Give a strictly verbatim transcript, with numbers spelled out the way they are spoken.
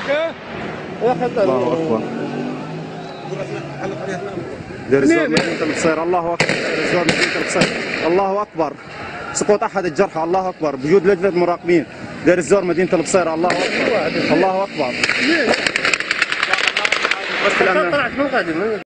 الله اكبر. دير الزور مدينة القصير. الله اكبر. دير الزور مدينة القصير. الله اكبر. سقوط احد الجرحى. الله اكبر. بوجود لجنة مراقبين. دير الزور مدينة القصير. الله اكبر. الله اكبر.